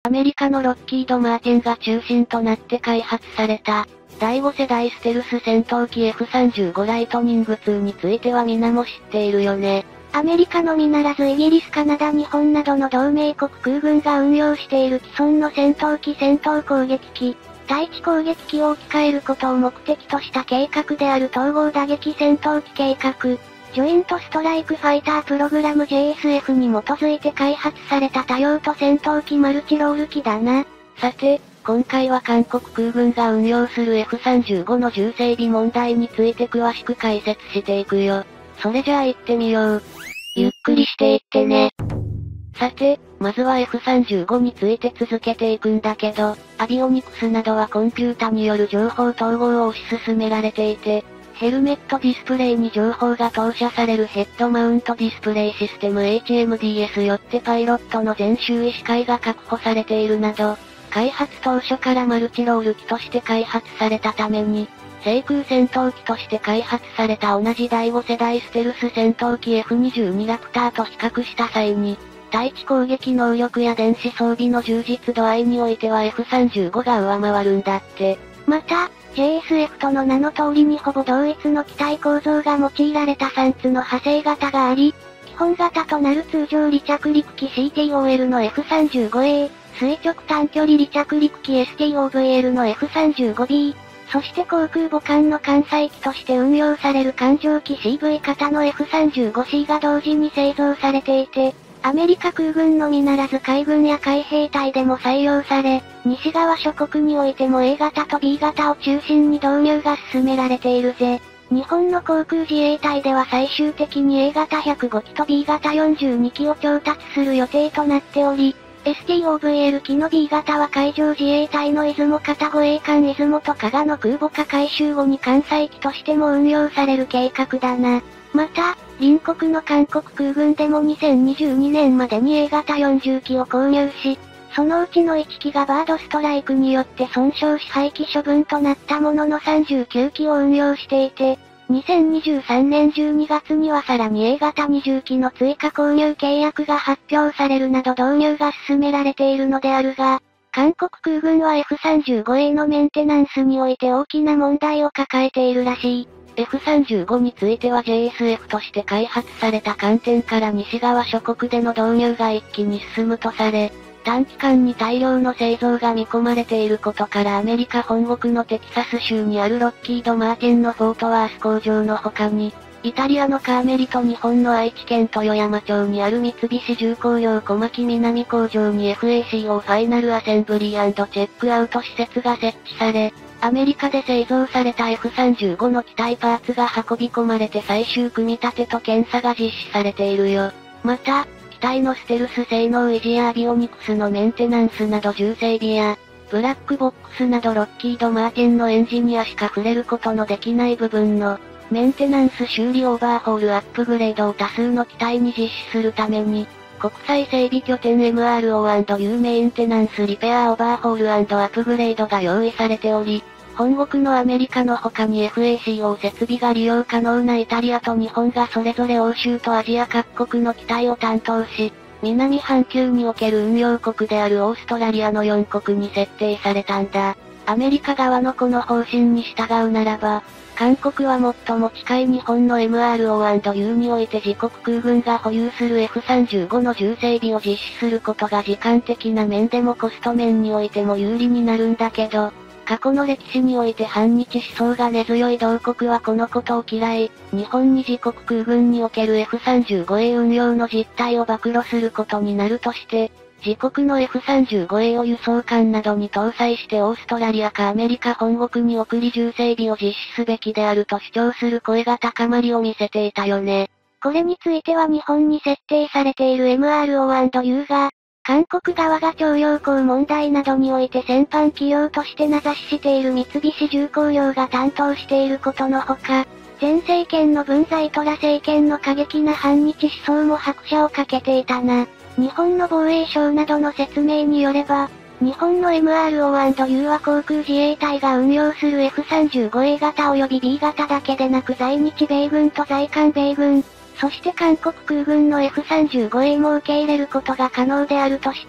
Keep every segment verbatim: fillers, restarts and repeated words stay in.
アメリカのロッキード・マーティンが中心となって開発された、だいご世代ステルス戦闘機 エフさんじゅうご ライトニングツーについては皆も知っているよね。 アメリカのみならずイギリス、カナダ、日本などの同盟国空軍が運用している既存の戦闘機戦闘攻撃機、対地攻撃機を置き換えることを目的とした計画である統合打撃戦闘機計画、ジョイントストライクファイタープログラム ジェイエスエフ に基づいて開発された多用途戦闘機マルチロール機だな。 さて、今回は韓国空軍が運用する エフさんじゅうご の重整備問題について詳しく解説していくよ。それじゃあ行ってみよう。ゆっくりしていってね。さて、まずは エフさんじゅうご について続けていくんだけど、アビオニクスなどはコンピュータによる情報統合を推し進められていて、ヘルメットディスプレイに情報が投射されるヘッドマウントディスプレイシステム エイチエムディーエス よってパイロットの全周囲視界が確保されているなど、開発当初からマルチロール機として開発されたために、制空戦闘機として開発された同じだいご世代ステルス戦闘機 エフにじゅうに ラプターと比較した際に、対地攻撃能力や電子装備の充実度合いにおいては エフさんじゅうご が上回るんだって。 また、ジェイエスエフ との名の通りにほぼ同一の機体構造が用いられたさんつの派生型があり、基本型となる通常離着陸機 シーティーオーエル の エフさんじゅうごエー、垂直短距離離着陸機 エスティーオーブイエル の エフさんじゅうごビー、そして航空母艦の艦載機として運用される艦上機 シーブイ 型の エフさんじゅうごシー が同時に製造されていて、アメリカ空軍のみならず海軍や海兵隊でも採用され、西側諸国においても エー 型と ビー 型を中心に導入が進められているぜ。日本の航空自衛隊では最終的に エー 型ひゃくごきと ビー 型よんじゅうにきを調達する予定となっており、エスティーオーブイエル 機の ビー 型は海上自衛隊の出雲型護衛艦出雲と加賀の空母化改修後に艦載機としても運用される計画だな。また、隣国の韓国空軍でもにせんにじゅうにねんまでに エー 型よんじゅうきを購入し、そのうちのいっきがバードストライクによって損傷し廃棄処分となったもののさんじゅうきゅうきを運用していて、にせんにじゅうさんねんじゅうにがつにはさらに エー 型にじゅうきの追加購入契約が発表されるなど導入が進められているのであるが、韓国空軍は エフさんじゅうごエー のメンテナンスにおいて大きな問題を抱えているらしい。 エフさんじゅうご については ジェイエスエフ として開発された観点から西側諸国での導入が一気に進むとされ、短期間に大量の製造が見込まれていることからアメリカ本国のテキサス州にあるロッキード・マーティンのフォートワース工場の他に、イタリアのカーメリと日本の愛知県豊山町にある三菱重工業小牧南工場に エフエーシーオー ファイナルアセンブリー&チェックアウト施設が設置され、アメリカで製造された エフさんじゅうご の機体パーツが運び込まれて最終組み立てと検査が実施されているよ。また、機体のステルス性能維持やアビオニクスのメンテナンスなど重整備や、ブラックボックスなどロッキード・マーティンのエンジニアしか触れることのできない部分の、メンテナンス修理オーバーホールアップグレードを多数の機体に実施するために、国際整備拠点 エムアールオー&ユー メンテナンスリペアオーバーホール&アップグレードが用意されており、本国のアメリカの他に エフエーシーオー 設備が利用可能なイタリアと日本がそれぞれ欧州とアジア各国の機体を担当し、南半球における運用国であるオーストラリアのよんこくに設定されたんだ。アメリカ側のこの方針に従うならば、韓国は最も近い日本の エムアールオー&ユー において自国空軍が保有する エフさんじゅうご の重整備を実施することが時間的な面でもコスト面においても有利になるんだけど、過去の歴史において反日思想が根強い同国はこのことを嫌い、日本に自国空軍における エフさんじゅうごエー 運用の実態を暴露することになるとして、自国の エフさんじゅうごエー を輸送艦などに搭載してオーストラリアかアメリカ本国に送り重整備を実施すべきであると主張する声が高まりを見せていたよね。 これについては日本に設定されている エムアールオー&ユー が、韓国側が徴用工問題などにおいて先般企業として名指ししている三菱重工業が担当していることのほか、前政権の文在寅政権の過激な反日思想も拍車をかけていたな。日本の防衛省などの説明によれば、日本の エムアールオー&ユー は航空自衛隊が運用する エフさんじゅうごエー 型及び ビー 型だけでなく在日米軍と在韓米軍、そして韓国空軍の エフさんじゅうごエー も受け入れることが可能であるとして、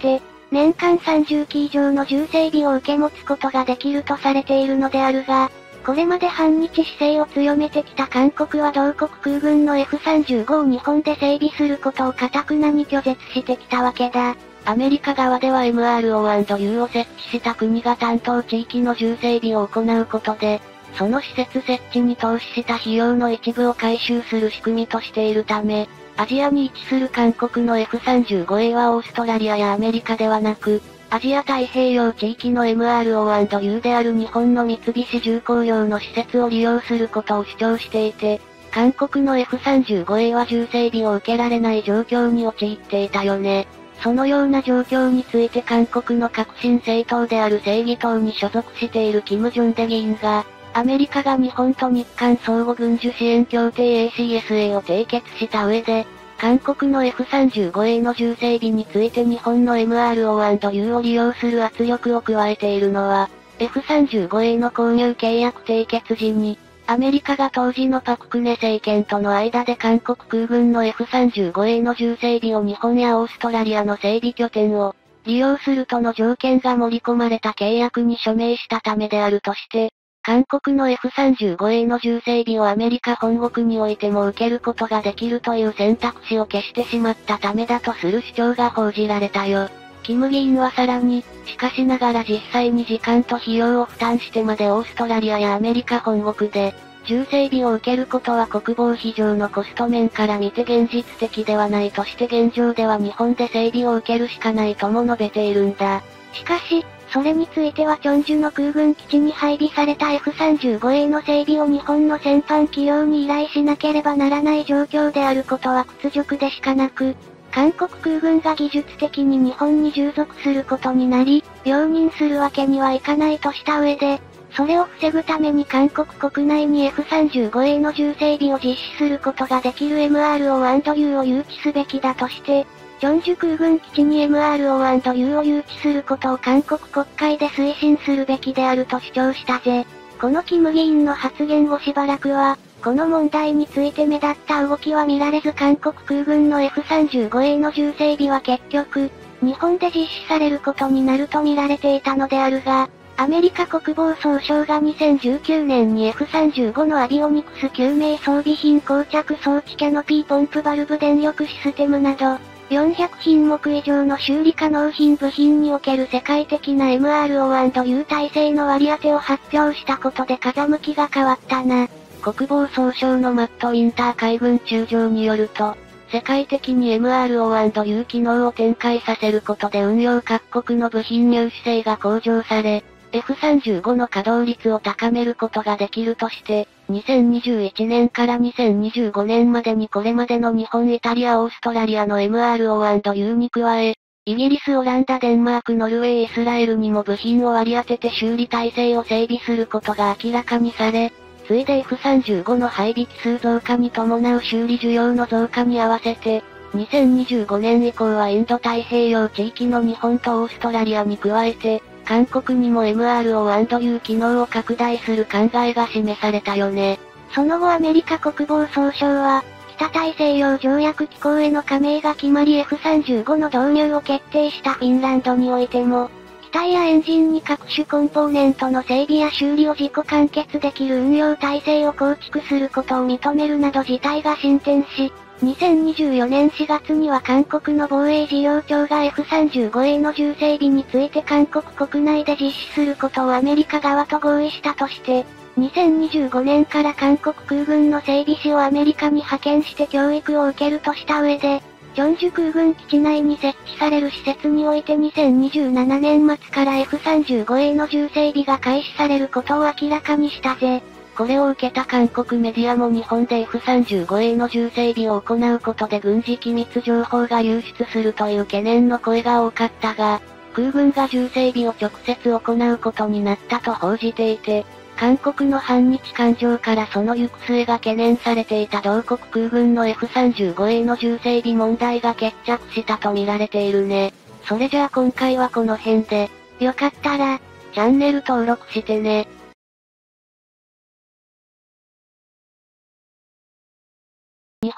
年間さんじゅっき以上の銃整備を受け持つことができるとされているのであるが、これまで反日姿勢を強めてきた韓国は同国空軍の エフさんじゅうご を日本で整備することを堅くなに拒絶してきたわけだ。 アメリカ側では エムアールオーアンドユー を設置した国が担当地域の銃整備を行うことで、その施設設置に投資した費用の一部を回収する仕組みとしているため、アジアに位置する韓国の エフさんじゅうごエー はオーストラリアやアメリカではなく、アジア太平洋地域の エムアールオーアンドユー である日本の三菱重工業の施設を利用することを主張していて、韓国の エフさんじゅうごエー は銃整備を受けられない状況に陥っていたよね。そのような状況について韓国の革新政党である正義党に所属しているキム・ジョンデ議員が、アメリカが日本と日韓相互軍需支援協定 エーシーエスエー を締結した上で、韓国の エフさんじゅうごエー の銃整備について日本の エムアールオーアンドユー を利用する圧力を加えているのは、エフさんじゅうごエー の購入契約締結時に、アメリカが当時のパククネ政権との間で韓国空軍の エフさんじゅうごエー の銃整備を日本やオーストラリアの整備拠点を利用するとの条件が盛り込まれた契約に署名したためであるとして、韓国の エフさんじゅうごエー の銃整備をアメリカ本国においても受けることができるという選択肢を消してしまったためだとする主張が報じられたよ。キム議員はさらに、しかしながら実際に時間と費用を負担してまでオーストラリアやアメリカ本国で、銃整備を受けることは国防費上のコスト面から見て現実的ではないとして現状では日本で整備を受けるしかないとも述べているんだ。 しかし、それについてはチョンジュの空軍基地に配備された エフさんじゅうごエー の整備を日本の戦犯企業に依頼しなければならない状況であることは屈辱でしかなく、韓国空軍が技術的に日本に従属することになり、容認するわけにはいかないとした上で、それを防ぐために韓国国内に エフさんじゅうごエー の銃整備を実施することができる エムアールオーアンドユー を誘致すべきだとして、チョンジュ空軍基地に エムアールオーアンドユー を誘致することを韓国国会で推進するべきであると主張したぜ。このキム議員の発言後しばらくは、この問題について目立った動きは見られず韓国空軍の エフさんじゅうごエー の銃整備は結局、日本で実施されることになると見られていたのであるが、アメリカ国防総省がにせんじゅうきゅうねんに エフさんじゅうご のアビオニクス救命装備品膠着装置キャノピーポンプバルブ電力システムなど、よんひゃくひんもく以上の修理可能品部品における世界的な エムアールオーアンドユー 体制の割り当てを発表したことで風向きが変わったな。 国防総省のマット・ウィンター海軍中将によると、世界的に エムアールオーアンドユー 機能を展開させることで運用各国の部品入手性が向上され、エフさんじゅうご の稼働率を高めることができるとして、にせんにじゅういちねんからにせんにじゅうごねんまでにこれまでの日本、イタリア、オーストラリアの エムアールオーアンドユー に加え、イギリス、オランダ、デンマーク、ノルウェー、イスラエルにも部品を割り当てて修理体制を整備することが明らかにされ、ついで エフさんじゅうご の配備機数増加に伴う修理需要の増加に合わせて、にせんにじゅうごねん以降はインド太平洋地域の日本とオーストラリアに加えて、韓国にも エムアールオーアンドユー 機能を拡大する考えが示されたよね。 その後アメリカ国防総省は、北大西洋条約機構への加盟が決まり エフさんじゅうご の導入を決定したフィンランドにおいても、機体やエンジンに各種コンポーネントの整備や修理を自己完結できる運用体制を構築することを認めるなど事態が進展し、にせんにじゅうよねんしがつには韓国の防衛事業庁が エフさんじゅうごエー の銃整備について韓国国内で実施することをアメリカ側と合意したとして、にせんにじゅうごねんから韓国空軍の整備士をアメリカに派遣して教育を受けるとした上で、チョンジュ空軍基地内に設置される施設においてにせんにじゅうななねんまつから エフさんじゅうごエー の銃整備が開始されることを明らかにしたぜ。 これを受けた韓国メディアも日本で エフさんじゅうごエー の銃整備を行うことで軍事機密情報が流出するという懸念の声が多かったが、空軍が銃整備を直接行うことになったと報じていて、韓国の反日感情からその行く末が懸念されていた同国空軍の エフさんじゅうごエー の銃整備問題が決着したと見られているね。それじゃあ今回はこの辺で、 よかったら、 チャンネル登録してね。日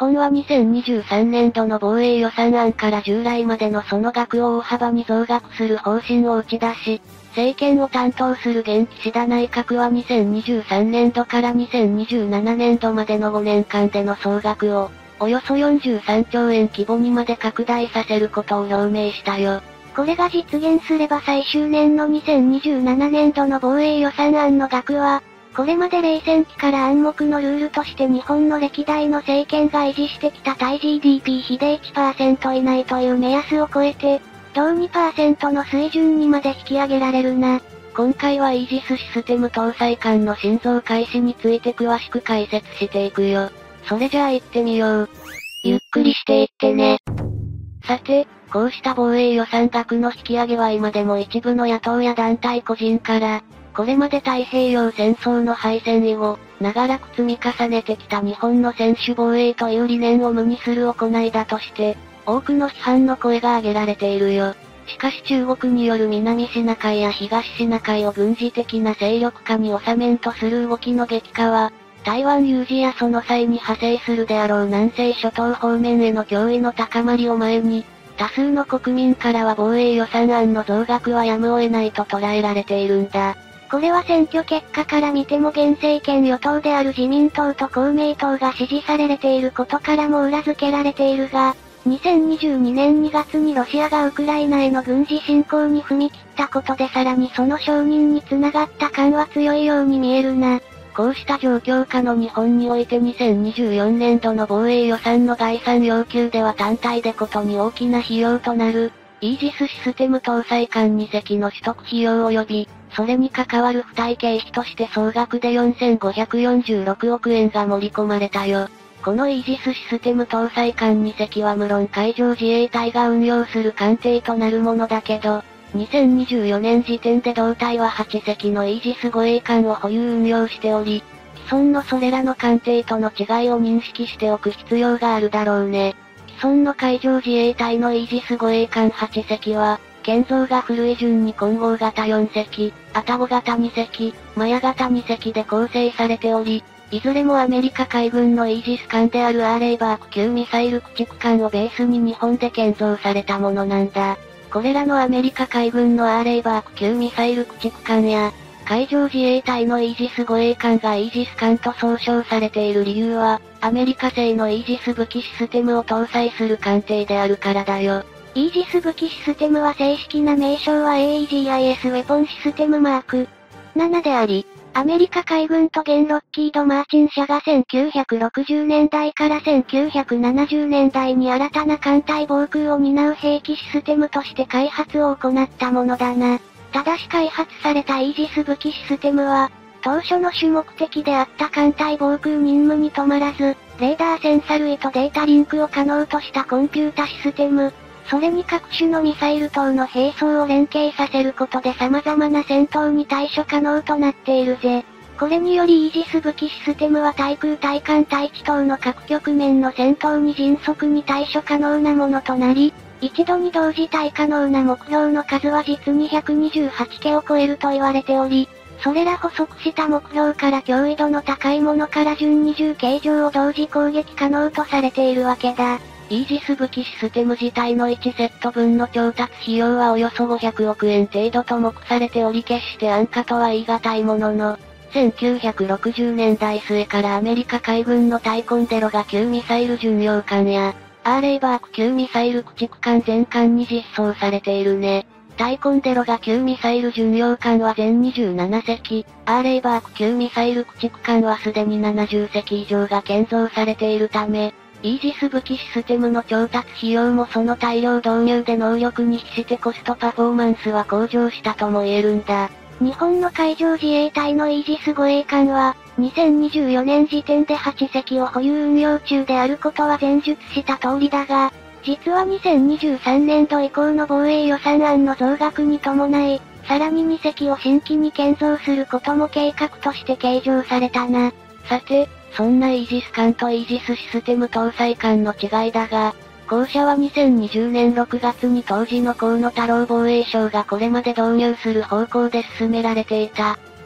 本はにせんにじゅうさんねんどの防衛予算案から従来までのその額を大幅に増額する方針を打ち出し、政権を担当する現岸田内閣はにせんにじゅうさんねんどからにせんにじゅうななねんどまでのごねんかんでの総額を、およそよんじゅうさんちょうえん規模にまで拡大させることを表明したよ。 これが実現すれば最終年のにせんにじゅうななねんどの防衛予算案の額は、これまで冷戦期から暗黙のルールとして日本の歴代の政権が維持してきた対 ジーディーピー 比で いちパーセント 以内という目安を超えて、同 にパーセント の水準にまで引き上げられるな。 今回はイージスシステム搭載艦の新造開始について詳しく解説していくよ。それじゃあ行ってみよう。 ゆっくりしていってね。 さて、こうした防衛予算額の引き上げは今でも一部の野党や団体個人から、これまで太平洋戦争の敗戦以後、長らく積み重ねてきた日本の専守防衛という理念を無にする行いだとして、多くの批判の声が上げられているよ。しかし中国による南シナ海や東シナ海を軍事的な勢力下に収めんとする動きの激化は、台湾有事やその際に派生するであろう南西諸島方面への脅威の高まりを前に、多数の国民からは防衛予算案の増額はやむを得ないと捉えられているんだ。 これは選挙結果から見ても現政権与党である自民党と公明党が支持されていることからも裏付けられているが、にせんにじゅうにねんにがつにロシアがウクライナへの軍事侵攻に踏み切ったことでさらにその承認につながった感は強いように見えるな。 こうした状況下の日本においてにせんにじゅうよねんどの防衛予算の概算要求では単体でことに大きな費用となる、イージスシステム搭載艦にせきの取得費用及び、それに関わる付帯経費として総額でよんせんごひゃくよんじゅうろくおくえんが盛り込まれたよ。このイージスシステム搭載艦にせきは無論海上自衛隊が運用する艦艇となるものだけど、にせんにじゅうよねん時点で同隊ははちせきのイージス護衛艦を保有運用しており、既存のそれらの艦艇との違いを認識しておく必要があるだろうね。既存の海上自衛隊のイージス護衛艦はちせきは、建造が古い順に混合型よんせき、愛宕型にせき、マヤ型にせきで構成されており、いずれもアメリカ海軍のイージス艦であるアーレイバーク級ミサイル駆逐艦をベースに日本で建造されたものなんだ。これらのアメリカ海軍のアーレイバーク級ミサイル駆逐艦や、海上自衛隊のイージス護衛艦がイージス艦と総称されている理由は、アメリカ製のイージス武器システムを搭載する艦艇であるからだよ。 イージス武器システムは正式な名称は エーイージーアイエス ウェポンシステムマークななであり、アメリカ海軍と現ロッキード・マーチン社がせんきゅうひゃくろくじゅうねんだいからせんきゅうひゃくななじゅうねんだいに新たな艦隊防空を担う兵器システムとして開発を行ったものだな。ただし開発されたイージス武器システムは、当初の主目的であった艦隊防空任務に止まらず、レーダーセンサ類とデータリンクを可能としたコンピュータシステム、それに各種のミサイル等の兵装を連携させることで様々な戦闘に対処可能となっているぜ。これによりイージス武器システムは対空対艦対地等の各局面の戦闘に迅速に対処可能なものとなり、一度に同時対可能な目標の数は実にひゃくにじゅうはちけを超えると言われており、それら補足した目標から脅威度の高いものから準にじゅうけい上を同時攻撃可能とされているわけだ。 イージス武器システム自体のいちセット分の調達費用はおよそごひゃくおくえん程度と目されており決して安価とは言い難いものの、せんきゅうひゃくろくじゅうねんだい末からアメリカ海軍のタイコンデロガ級ミサイル巡洋艦や、アーレイバーク級ミサイル駆逐艦全艦に実装されているね。タイコンデロガ級ミサイル巡洋艦は全にじゅうななせき、アーレイバーク級ミサイル駆逐艦はすでにななじゅっせき以上が建造されているため、イージス武器システムの調達費用もその大量導入で能力に比してコストパフォーマンスは向上したとも言えるんだ。 日本の海上自衛隊のイージス護衛艦は、にせんにじゅうよねん時点ではちせきを保有運用中であることは前述した通りだが、実はにせんにじゅうさんねんど以降の防衛予算案の増額に伴い、さらににせきを新規に建造することも計画として計上されたな。 さて、そんなイージス艦とイージスシステム搭載艦の違いだが、後者はにせんにじゅうねんろくがつに当時の河野太郎防衛省がこれまで導入する方向で進められていた、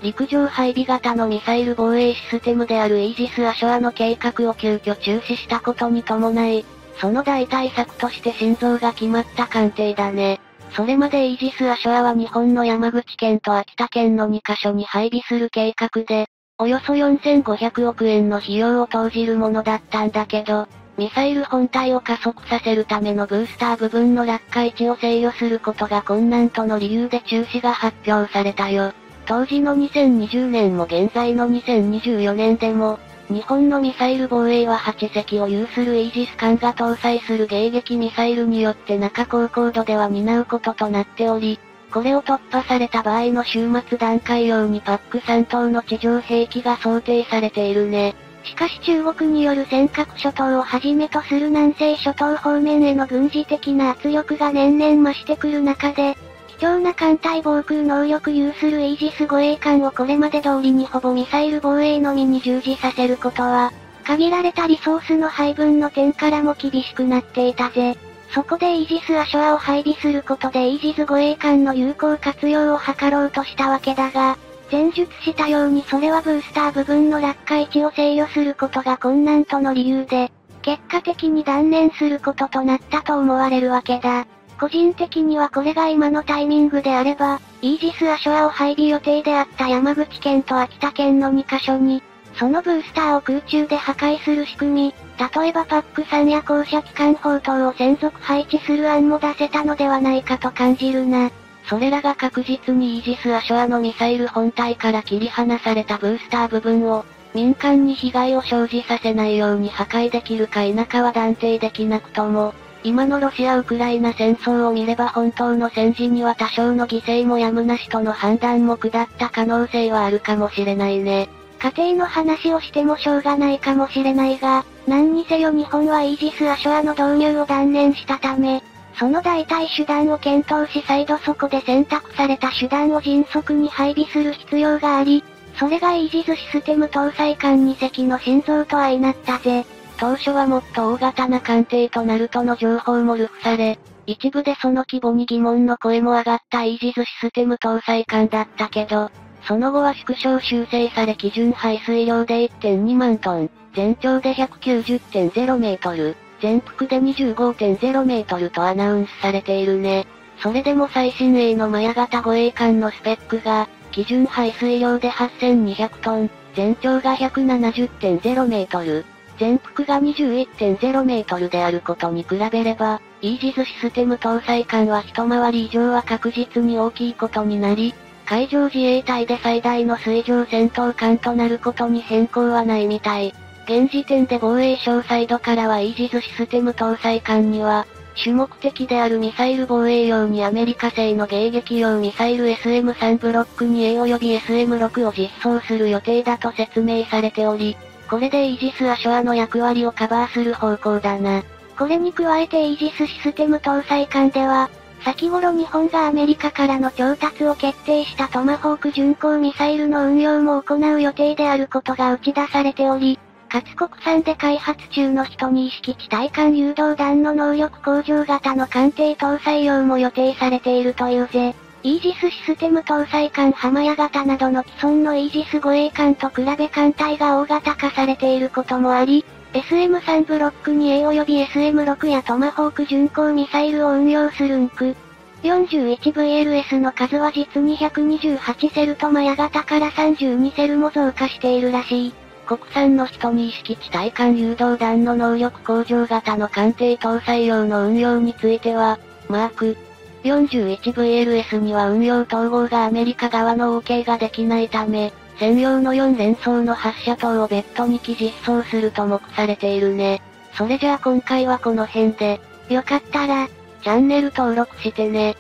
陸上配備型のミサイル防衛システムであるイージス・アショアの計画を急遽中止したことに伴い、その代替策として新造が決まった艦艇だね。それまでイージス・アショアは日本の山口県と秋田県のにカ所に配備する計画で、およそよんせんごひゃくおくえんの費用を投じるものだったんだけど、ミサイル本体を加速させるためのブースター部分の落下位置を制御することが困難との理由で中止が発表されたよ。当時のにせんにじゅうねんも現在のにせんにじゅうよねんでも、日本のミサイル防衛ははちせきを有するイージス艦が搭載する迎撃ミサイルによって中高高度では担うこととなっており、これを突破された場合の終末段階用にパックさん等の地上兵器が想定されているね。 しかし中国による尖閣諸島をはじめとする南西諸島方面への軍事的な圧力が年々増してくる中で、貴重な艦隊防空能力有するイージス護衛艦をこれまで通りにほぼミサイル防衛のみに従事させることは、限られたリソースの配分の点からも厳しくなっていたぜ。そこでイージス・アショアを配備することでイージス護衛艦の有効活用を図ろうとしたわけだが、前述したようにそれはブースター部分の落下位置を制御することが困難との理由で、結果的に断念することとなったと思われるわけだ。個人的にはこれが今のタイミングであれば、イージス・アショアを配備予定であった山口県と秋田県のにカ所に、そのブースターを空中で破壊する仕組み、例えばパックさんや降射機関砲等を専属配置する案も出せたのではないかと感じるな。 それらが確実にイージス・アショアのミサイル本体から切り離されたブースター部分を、民間に被害を生じさせないように破壊できるか否かは断定できなくとも、今のロシア・ウクライナ戦争を見れば本当の戦時には多少の犠牲もやむなしとの判断も下った可能性はあるかもしれないね。 家庭の話をしてもしょうがないかもしれないが、何にせよ日本はイージス・アショアの導入を断念したため、その代替手段を検討し再度そこで選択された手段を迅速に配備する必要があり、それがイージスシステム搭載艦に隻の心臓と相なったぜ。 当初はもっと大型な艦艇となるとの情報も流布され、一部でその規模に疑問の声も上がったイージスシステム搭載艦だったけど、その後は縮小修正され基準排水量で いってんにまんトン、全長で ひゃくきゅうじゅってんゼロメートル、全幅で にじゅうごてんゼロメートルとアナウンスされているね。それでも最新鋭のマヤ型護衛艦のスペックが、基準排水量ではっせんにひゃくトン、全長が ひゃくななじゅってんゼロメートル、全幅が にじゅういってんゼロメートルであることに比べれば、イージスシステム搭載艦は一回り以上は確実に大きいことになり、海上自衛隊で最大の水上戦闘艦となることに変更はないみたい。現時点で防衛省サイドからはイージスシステム搭載艦には、主目的であるミサイル防衛用にアメリカ製の迎撃用ミサイル エスエムスリー ブロック にエー 及び エスエムシックス を実装する予定だと説明されており、これでイージス・アショアの役割をカバーする方向だな。 これに加えてイージスシステム搭載艦では、先頃日本がアメリカからの調達を決定したトマホーク巡航ミサイルの運用も行う予定であることが打ち出されており、かつ国産で開発中の一に式地対艦誘導弾の能力向上型の艦艇搭載用も予定されているというぜ。イージスシステム搭載艦浜屋型などの既存のイージス護衛艦と比べ艦隊が大型化されていることもあり、エスエムスリー ブロック にエー 及び エスエムシックス やトマホーク巡航ミサイルを運用するンク。よんじゅういちブイエルエス の数は実にひゃくにじゅうはちセルとマヤ型からさんじゅうにセルも増加しているらしい。 国産の一に式地対艦誘導弾の能力向上型の艦艇搭載用の運用については、マーク よんじゅういちブイエルエス には運用統合がアメリカ側の OK ができないため、専用のよん連装の発射塔を別途に機実装すると目されているね。それじゃあ今回はこの辺で、 よかったら、 チャンネル登録してね。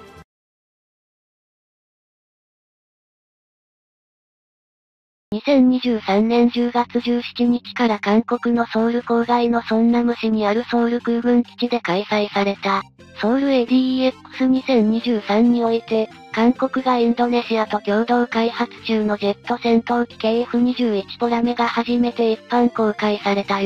にせんにじゅうさんねんじゅうがつじゅうしちにちから韓国のソウル郊外のソンナム市にあるソウル空軍基地で開催された、ソウル エーディーイーエックスにせんにじゅうさん において、韓国がインドネシアと共同開発中のジェット戦闘機 ケーエフにじゅういち ポラメが初めて一般公開されたよ。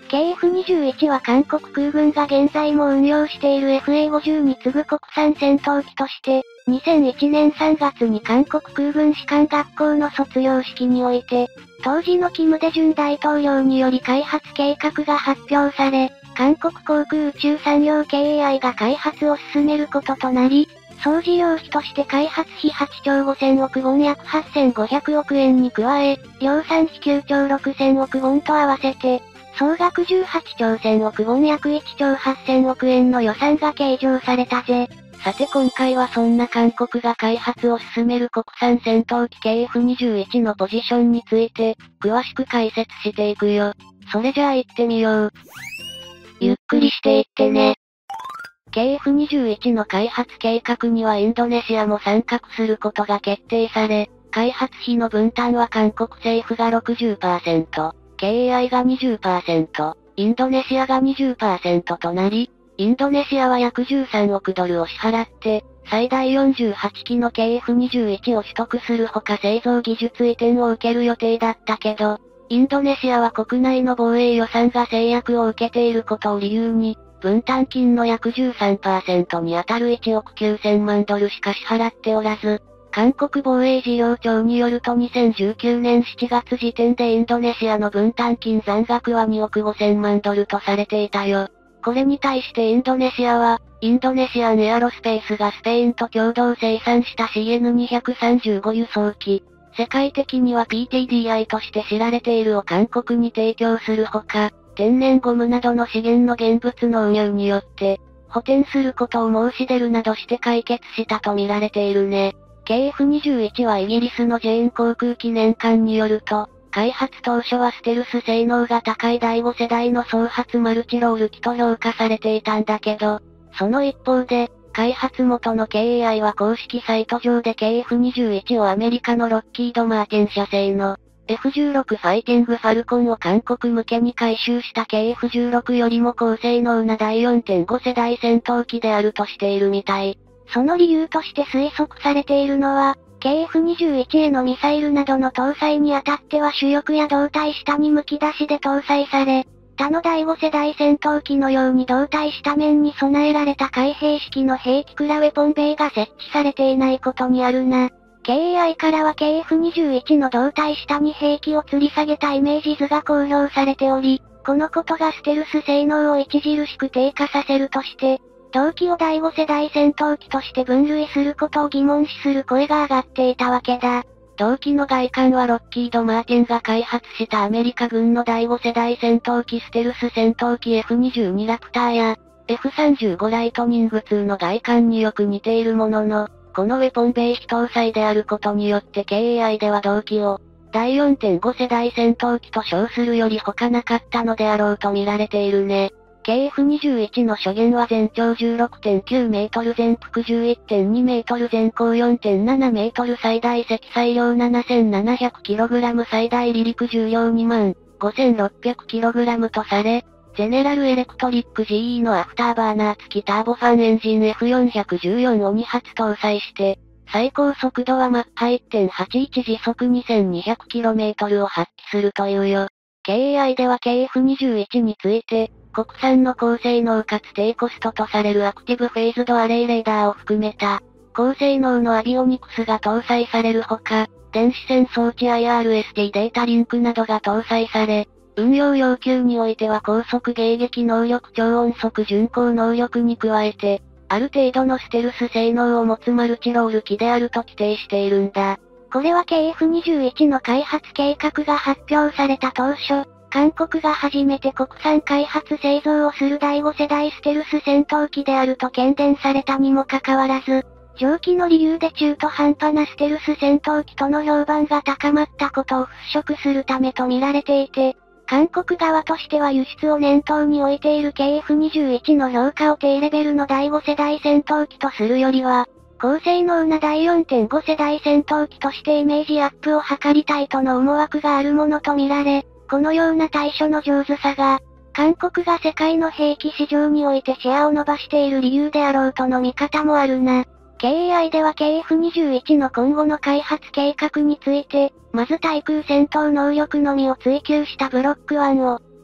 ケーエフにじゅういち は韓国空軍が現在も運用している エフエーごじゅう に次ぐ国産戦闘機として、にせんいちねんさんがつに韓国空軍士官学校の卒業式において、当時のキム・デジュン大統領により開発計画が発表され、韓国航空宇宙産業 ケーエーアイ が開発を進めることとなり、総事業費として開発費はちちょうごせんおくウォン約はっせんごひゃくおくえんに加え、量産費きゅうちょうろくせんおくウォンと合わせて、総額じゅうはちちょうせんおくウォン約いちちょうはっせんおくえんの予算が計上されたぜ。 さて今回はそんな韓国が開発を進める国産戦闘機 ケーエフにじゅういちのポジションについて、詳しく解説していくよ。それじゃあ行ってみよう。 ゆっくりしていってね。 ケーエフにじゅういちの開発計画にはインドネシアも参画することが決定され、開発費の分担は韓国政府が ろくじゅっパーセント、ケーエーアイ が にじゅっパーセント、インドネシアが にじゅっパーセント となり、インドネシアは約じゅうさんおくドルを支払って、最大よんじゅうはちきの ケーエフにじゅういち を取得するほか製造技術移転を受ける予定だったけど、インドネシアは国内の防衛予算が制約を受けていることを理由に、分担金の約 じゅうさんパーセント にあたるいちおくきゅうせんまんドルしか支払っておらず、韓国防衛事業庁によるとにせんじゅうきゅうねんしちがつ時点でインドネシアの分担金残額はにおくごせんまんドルとされていたよ。これに対してインドネシアは、インドネシアンエアロスペースがスペインと共同生産した シーエヌにひゃくさんじゅうご 輸送機。世界的には ピーティーディーアイ として知られているを韓国に提供するほか、天然ゴムなどの資源の現物の運輸によって、補填することを申し出るなどして解決したと見られているね。ケーエフにじゅういち はイギリスのジェーン航空機年間によると、開発当初はステルス性能が高いだいご世代の総発マルチロール機と評価されていたんだけど、その一方で、開発元の ケーエーアイ は公式サイト上で ケーエフにじゅういち をアメリカのロッキード・マーティン社製の エフじゅうろく ファイティング・ファルコンを韓国向けに改修した ケーエフじゅうろく よりも高性能なだい よんてんご 世代戦闘機であるとしているみたい。 その理由として推測されているのは、ケーエフにじゅういち へのミサイルなどの搭載にあたっては主翼や胴体下に剥き出しで搭載され、他のだいご世代戦闘機のように胴体下面に備えられた開閉式の兵器クラウェポンベイが設置されていないことにあるな。ケーエーアイ からは ケーエフにじゅういち の胴体下に兵器を吊り下げたイメージ図が公表されており、このことがステルス性能を著しく低下させるとして、同機をだいご世代戦闘機として分類することを疑問視する声が上がっていたわけだ。 同機の外観はロッキード・マーティンが開発したアメリカ軍のだいご世代戦闘機ステルス戦闘機 エフにじゅうに ラプターや エフさんじゅうご ライトニングツーの外観によく似ているものの、このウェポンベイ非搭載であることによって ケーエーアイ では同機をだい よんてんご 世代戦闘機と称するより他なかったのであろうと見られているね。ケーエフにじゅういち の初弦は全長 じゅうろくてんきゅうメートル全幅 じゅういってんにメートル全高 よんてんななメートル最大積載量 ななせんななひゃくキログラム 最大離陸重量 にまんごせんろっぴゃくキログラム とされ、ゼネラルエレクトリック ジーイー のアフターバーナー付きターボファンエンジン エフよんいちよん をにはつ搭載して、最高速度はマッハ いってんはちいち 時速 にせんにひゃくキロメートル を発揮するというよ。ケーエーアイ では ケーエフにじゅういち について、国産の高性能かつ低コストとされるアクティブフェイズドアレイレーダーを含めた、高性能のアビオニクスが搭載されるほか、電子戦装置 アイアールエスティー データリンクなどが搭載され、運用要求においては高速迎撃能力超音速巡航能力に加えて、ある程度のステルス性能を持つマルチロール機であると規定しているんだ。 これは ケーエフにじゅういち の開発計画が発表された当初、韓国が初めて国産開発製造をするだいご世代ステルス戦闘機であると喧伝されたにもかかわらず、上記の理由で中途半端なステルス戦闘機との評判が高まったことを払拭するためと見られていて、韓国側としては輸出を念頭に置いている ケーエフにじゅういち の評価を低レベルのだいご世代戦闘機とするよりは、高性能なだい よんてんご 世代戦闘機としてイメージアップを図りたいとの思惑があるものと見られ、このような対処の上手さが、韓国が世界の兵器市場においてシェアを伸ばしている理由であろうとの見方もあるな。ケーエーアイ では ケーエフにじゅういち の今後の開発計画について、まず対空戦闘能力のみを追求したブロックワンを、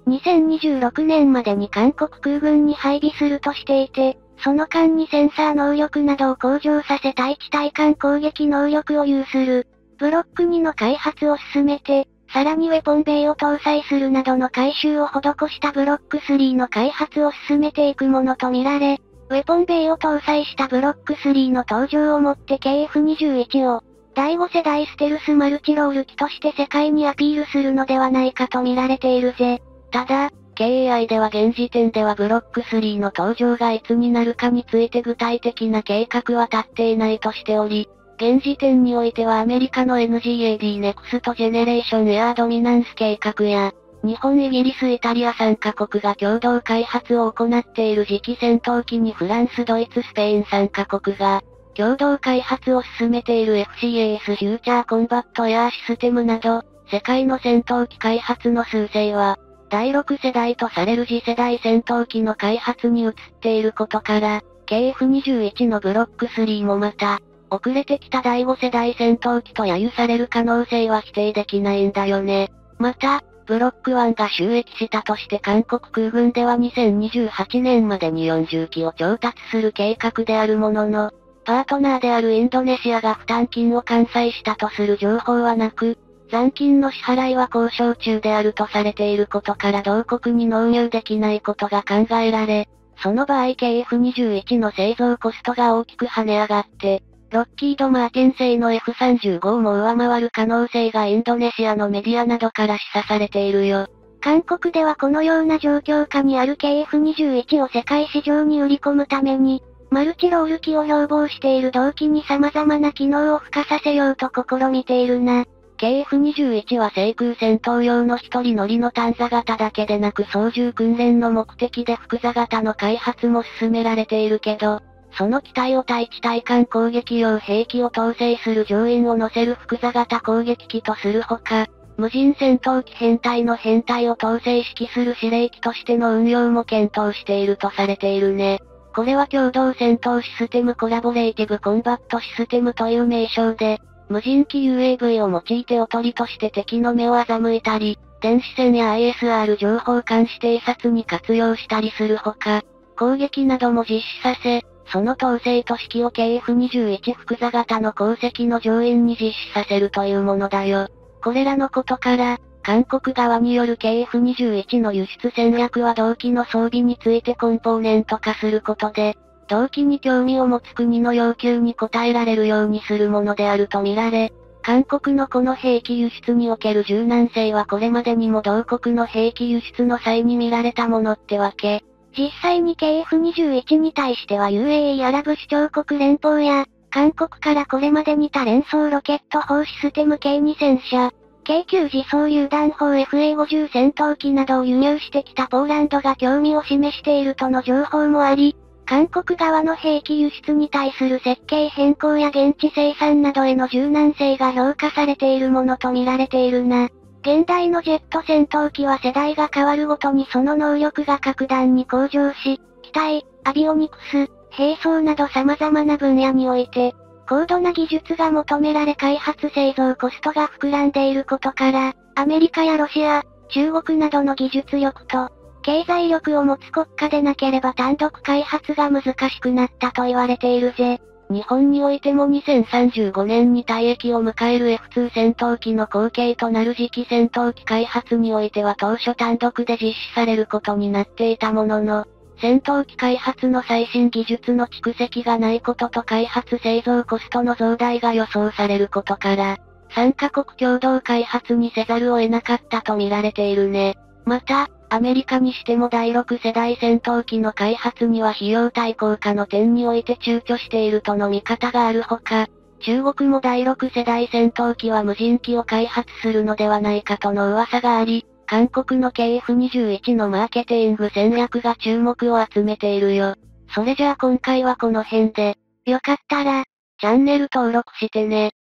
にせんにじゅうろくねんまでに韓国空軍に配備するとしていて、その間にセンサー能力などを向上させ対地対艦攻撃能力を有する、ブロックにの開発を進めて、さらにウェポンベイを搭載するなどの改修を施したブロックスリーの開発を進めていくものとみられ、ウェポンベイを搭載したブロックスリーの登場をもって ケーエフにじゅういち を、だいご世代ステルスマルチロール機として世界にアピールするのではないかと見られているぜ。 ただ、ケーエーアイ では現時点ではブロックスリーの登場がいつになるかについて具体的な計画は立っていないとしており、現時点においてはアメリカの エヌジーエーディー ネクストジェネレーションエアードミナンス計画や、日本イギリスイタリアさんカ国が共同開発を行っている次期戦闘機にフランスドイツスペインさんカ国が、共同開発を進めている エフシーエーエス フューチャーコンバットエアーシステムなど、世界の戦闘機開発の趨勢は、だいろく世代とされる次世代戦闘機の開発に移っていることから、ケーエフにじゅういち のブロックスリーもまた、遅れてきただいご世代戦闘機と揶揄される可能性は否定できないんだよね。また、ブロックワンが収益したとして韓国空軍ではにせんにじゅうはちねんまでによんじゅう機を調達する計画であるものの、パートナーであるインドネシアが負担金を完済したとする情報はなく、残金の支払いは交渉中であるとされていることから同国に納入できないことが考えられ、その場合 ケーエフにじゅういち の製造コストが大きく跳ね上がって、ロッキード・マーティン製の エフさんじゅうご をも上回る可能性がインドネシアのメディアなどから示唆されているよ。 韓国ではこのような状況下にある ケーエフにじゅういち を世界市場に売り込むために、マルチロール機を標榜している同機に様々な機能を付加させようと試みているな。 ケーエフにじゅういち は制空戦闘用の一人乗りの単座型だけでなく操縦訓練の目的で複座型の開発も進められているけど、その機体を対地対艦攻撃用兵器を統制する乗員を乗せる複座型攻撃機とするほか、無人戦闘機編隊の編隊を統制指揮する司令機としての運用も検討しているとされているね。これは共同戦闘システムコラボレーティブコンバットシステムという名称で、無人機 ユーエーブイ を用いておとりとして敵の目を欺いたり、電子戦や アイエスアール 情報監視偵察に活用したりするほか、攻撃なども実施させ、その統制と指揮を ケーエフにじゅういち 複座型の航跡の乗員に実施させるというものだよ。これらのことから、韓国側による ケーエフにじゅういち の輸出戦略は同機の装備についてコンポーネント化することで、同機に興味を持つ国の要求に応えられるようにするものであると見られ、韓国のこの兵器輸出における柔軟性はこれまでにも同国の兵器輸出の際に見られたものってわけ。 実際に ケーエフにじゅういち に対しては ユーエーイー アラブ首長国連邦や、韓国からこれまでに多連装ロケット砲システム計にせんしゃ、京急自走榴弾砲 エフエーごじゅう 戦闘機などを輸入してきたポーランドが興味を示しているとの情報もあり、韓国側の兵器輸出に対する設計変更や現地生産などへの柔軟性が評価されているものと見られているな。現代のジェット戦闘機は世代が変わるごとにその能力が格段に向上し、機体、アビオニクス、兵装など様々な分野において、高度な技術が求められ開発製造コストが膨らんでいることから、アメリカやロシア、中国などの技術力と、経済力を持つ国家でなければ単独開発が難しくなったと言われているぜ。 日本においてもにせんさんじゅうごねんに退役を迎える エフツー 戦闘機の後継となる次期戦闘機開発においては当初単独で実施されることになっていたものの、戦闘機開発の最新技術の蓄積がないことと開発製造コストの増大が予想されることから、さんカ国共同開発にせざるを得なかったと見られているね。また、アメリカにしてもだいろく世代戦闘機の開発には費用対効果の点において躊躇しているとの見方があるほか、中国もだいろく世代戦闘機は無人機を開発するのではないかとの噂があり、韓国の ケーエフにじゅういち のマーケティング戦略が注目を集めているよ。それじゃあ今回はこの辺で、よかったら、チャンネル登録してね。